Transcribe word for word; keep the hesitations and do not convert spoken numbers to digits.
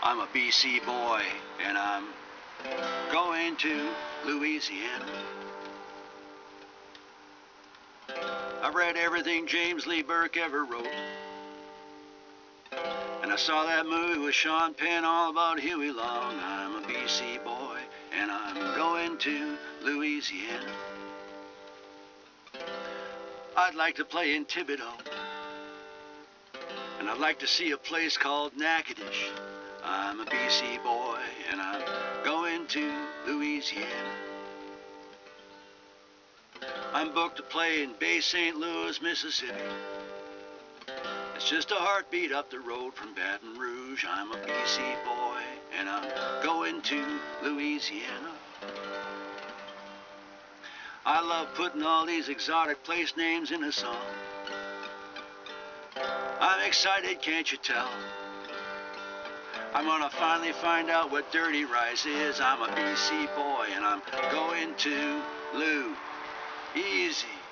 I'm a B C boy, and I'm going to Louisiana. I've read everything James Lee Burke ever wrote, and I saw that movie with Sean Penn all about Huey Long. I'm a B C boy, and I'm going to Louisiana. I'd like to play in Thibodaux, and I'd like to see a place called Natchitoches. I'm a B C boy, and I'm going to Louisiana. I'm booked to play in Bay Saint Louis, Mississippi. It's just a heartbeat up the road from Baton Rouge. I'm a B C boy, and I'm going to Louisiana. I love putting all these exotic place names in a song. I'm excited, can't you tell? I'm gonna finally find out what dirty rice is. I'm a B C boy, and I'm going to Lou. Easy.